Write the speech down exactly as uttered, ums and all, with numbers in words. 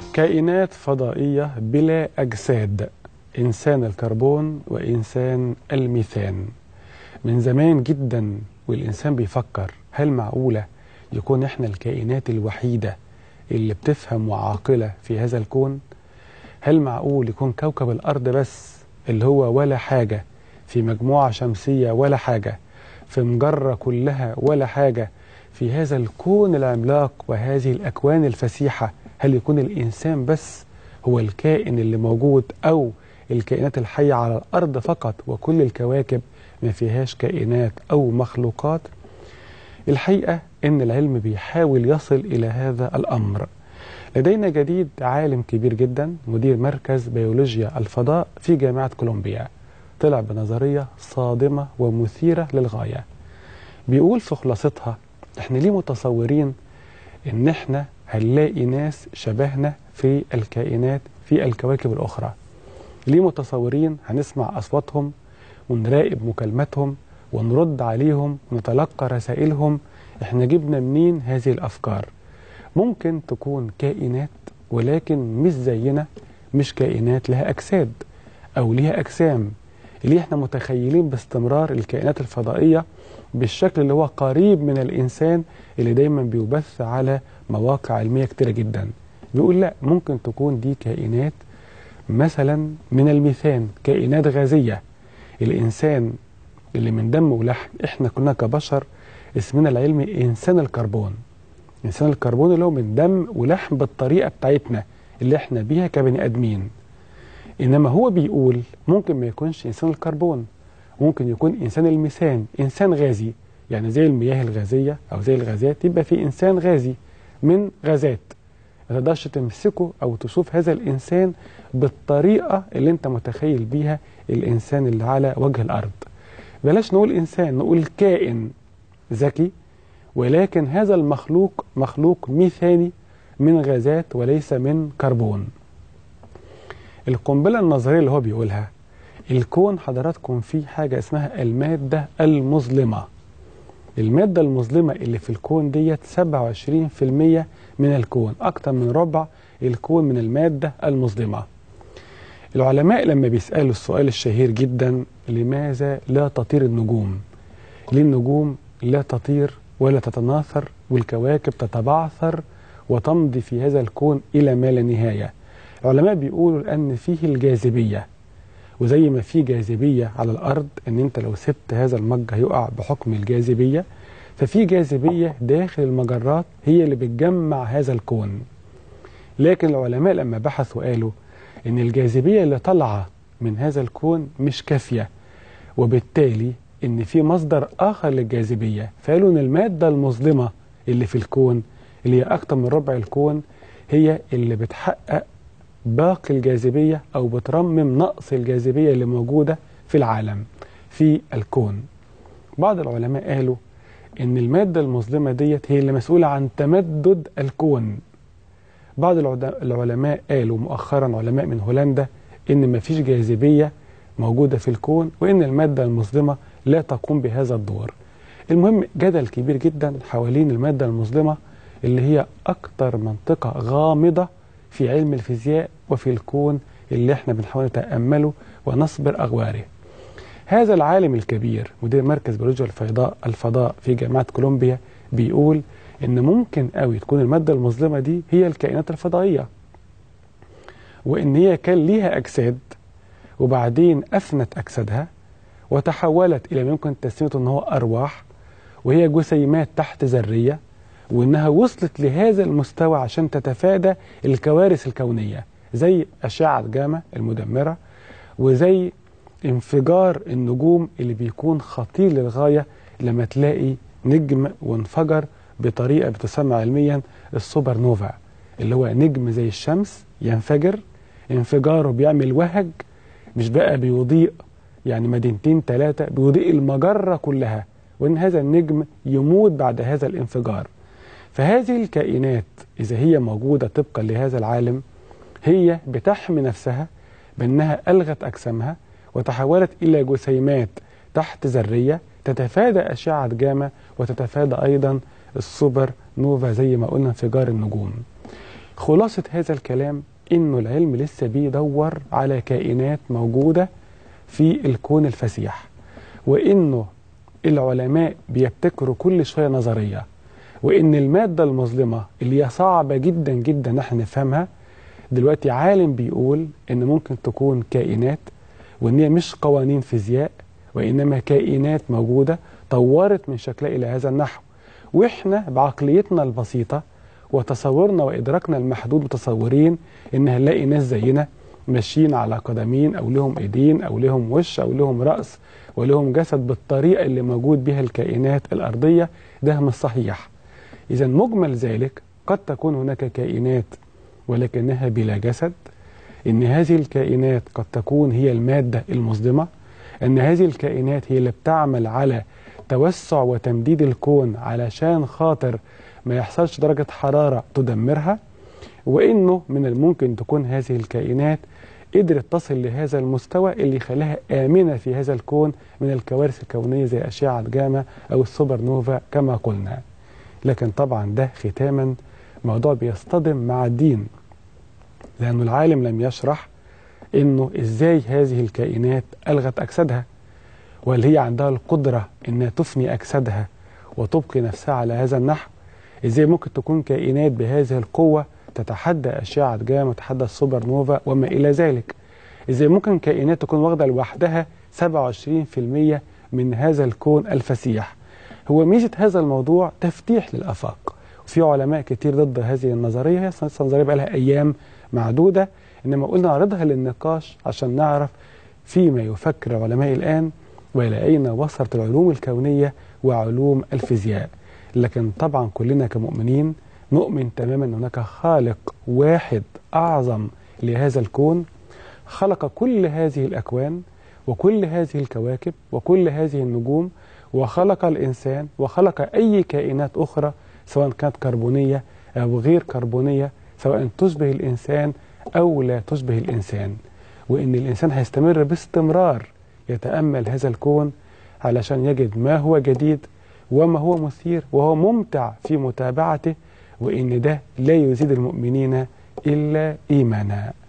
كائنات فضائية بلا أجساد، إنسان الكربون وإنسان الميثان. من زمان جدا والإنسان بيفكر هل معقولة يكون إحنا الكائنات الوحيدة اللي بتفهم وعاقلة في هذا الكون؟ هل معقول يكون كوكب الأرض بس اللي هو ولا حاجة في مجموعة شمسية ولا حاجة في مجرة كلها ولا حاجة في هذا الكون العملاق وهذه الأكوان الفسيحة؟ هل يكون الإنسان بس هو الكائن اللي موجود، أو الكائنات الحية على الأرض فقط وكل الكواكب ما فيهاش كائنات أو مخلوقات؟ الحقيقة إن العلم بيحاول يصل إلى هذا الأمر. لدينا جديد عالم كبير جدا مدير مركز بيولوجيا الفضاء في جامعة كولومبيا، طلع بنظرية صادمة ومثيرة للغاية. بيقول في خلاصتها احنا ليه متصورين ان احنا هنلاقي ناس شبهنا في الكائنات في الكواكب الأخرى؟ ليه متصورين هنسمع أصواتهم ونراقب مكالماتهم ونرد عليهم ونتلقى رسائلهم؟ احنا جبنا منين هذه الأفكار؟ ممكن تكون كائنات ولكن مش زينا، مش كائنات لها أجساد أو لها أجسام. اللي احنا متخيلين باستمرار الكائنات الفضائية بالشكل اللي هو قريب من الإنسان اللي دايما بيبث على مواقع علمية كتيرة جدا. بيقول لا، ممكن تكون دي كائنات مثلا من الميثان، كائنات غازية. الإنسان اللي من دم ولحم، احنا كنا كبشر اسمنا العلمي إنسان الكربون. إنسان الكربون اللي هو من دم ولحم بالطريقة بتاعتنا اللي احنا بيها كبني آدمين. إنما هو بيقول ممكن ما يكونش إنسان الكربون، ممكن يكون إنسان الميثان، إنسان غازي، يعني زي المياه الغازية أو زي الغازات، يبقى في إنسان غازي من غازات. ما تقدرش تمسكه أو تشوف هذا الإنسان بالطريقة اللي أنت متخيل بيها الإنسان اللي على وجه الأرض. بلاش نقول إنسان، نقول كائن ذكي، ولكن هذا المخلوق مخلوق ميثاني من غازات وليس من كربون. القنبلة النظرية اللي هو بيقولها، الكون حضراتكم فيه حاجة اسمها المادة المظلمة. المادة المظلمة اللي في الكون ديت سبعة وعشرين في المية من الكون، أكتر من ربع الكون من المادة المظلمة. العلماء لما بيسألوا السؤال الشهير جدا، لماذا لا تطير النجوم؟ ليه النجوم لا تطير ولا تتناثر والكواكب تتبعثر وتمضي في هذا الكون إلى ما لا نهاية؟ العلماء بيقولوا لأن فيه الجاذبية، وزي ما في جاذبية على الأرض إن أنت لو سبت هذا المج هيقع بحكم الجاذبية، ففي جاذبية داخل المجرات هي اللي بتجمع هذا الكون. لكن العلماء لما بحثوا قالوا إن الجاذبية اللي طالعة من هذا الكون مش كافية، وبالتالي إن في مصدر آخر للجاذبية. فقالوا إن المادة المظلمة اللي في الكون اللي هي أكتر من ربع الكون هي اللي بتحقق باقي الجاذبية أو بترمم نقص الجاذبية اللي موجودة في العالم في الكون. بعض العلماء قالوا إن المادة المظلمة ديت هي اللي مسؤولة عن تمدد الكون. بعض العلماء قالوا مؤخرا، علماء من هولندا، إن مفيش جاذبية موجودة في الكون وإن المادة المظلمة لا تقوم بهذا الدور. المهم جدل كبير جدا حوالين المادة المظلمة اللي هي أكتر منطقة غامضة في علم الفيزياء وفي الكون اللي احنا بنحاول نتأمله ونصبر أغواره. هذا العالم الكبير مدير مركز بيولوجيا الفضاء الفضاء في جامعة كولومبيا بيقول إن ممكن قوي تكون المادة المظلمة دي هي الكائنات الفضائية، وإن هي كان ليها أجساد وبعدين أفنت أجسادها وتحولت إلى ما يمكن تسميته إن هو أرواح، وهي جسيمات تحت ذرية، وإنها وصلت لهذا المستوى عشان تتفادى الكوارث الكونية زي أشعة جاما المدمرة وزي انفجار النجوم اللي بيكون خطير للغاية لما تلاقي نجم وانفجر بطريقة بتسمى علميا السوبر نوفا، اللي هو نجم زي الشمس ينفجر، انفجاره بيعمل وهج، مش بقى بيضيء يعني مدينتين ثلاثة، بيضيء المجرة كلها، وإن هذا النجم يموت بعد هذا الانفجار. فهذه الكائنات إذا هي موجودة طبقا لهذا العالم هي بتحمي نفسها بأنها ألغت أجسامها وتحولت إلى جسيمات تحت ذرية تتفادى أشعة جاما وتتفادى أيضا السوبر نوفا زي ما قلنا انفجار النجوم. خلاصة هذا الكلام إنه العلم لسه بيدور على كائنات موجودة في الكون الفسيح، وإنه العلماء بيبتكروا كل شوية نظرية، وإن المادة المظلمة اللي هي صعبة جدا جدا نحن نفهمها دلوقتي عالم بيقول إن ممكن تكون كائنات، وإن هي مش قوانين فيزياء وإنما كائنات موجودة طورت من شكلها إلى هذا النحو. وإحنا بعقليتنا البسيطة وتصورنا وإدراكنا المحدود متصورين إن هنلاقي ناس زينا ماشيين على قدمين أو لهم إيدين أو لهم وش أو لهم رأس ولهم جسد بالطريقة اللي موجود بها الكائنات الأرضية. ده مش صحيح. إذا مجمل ذلك قد تكون هناك كائنات ولكنها بلا جسد، إن هذه الكائنات قد تكون هي المادة المظلمة، أن هذه الكائنات هي اللي بتعمل على توسع وتمديد الكون علشان خاطر ما يحصلش درجة حرارة تدمرها، وإنه من الممكن تكون هذه الكائنات قدرت تصل لهذا المستوى اللي يخليها آمنة في هذا الكون من الكوارث الكونية زي أشعة جاما أو السوبر نوفا كما قلنا. لكن طبعا ده ختاما موضوع بيصطدم مع الدين، لأنه العالم لم يشرح إنه إزاي هذه الكائنات ألغت أجسادها، وهل هي عندها القدرة إنها تفني أجسادها وتبقي نفسها على هذا النحو. إزاي ممكن تكون كائنات بهذه القوة تتحدى أشعة جاما وتتحدى السوبر نوفا وما إلى ذلك. إزاي ممكن كائنات تكون واخدة لوحدها سبعة وعشرين بالمئة من هذا الكون الفسيح. هو ميزة هذا الموضوع تفتيح للآفاق، وفي علماء كتير ضد هذه النظرية. هي نظرية بقى لها أيام معدودة، إنما قلنا نعرضها للنقاش عشان نعرف فيما يفكر علماء الآن وإلى أين وصلت العلوم الكونية وعلوم الفيزياء. لكن طبعا كلنا كمؤمنين نؤمن تماما أن هناك خالق واحد أعظم لهذا الكون، خلق كل هذه الأكوان وكل هذه الكواكب وكل هذه النجوم، وخلق الإنسان وخلق أي كائنات أخرى سواء كانت كربونية أو غير كربونية، سواء تشبه الإنسان أو لا تشبه الإنسان. وإن الإنسان هيستمر باستمرار يتأمل هذا الكون علشان يجد ما هو جديد وما هو مثير وهو ممتع في متابعته، وإن ده لا يزيد المؤمنين إلا إيمانا.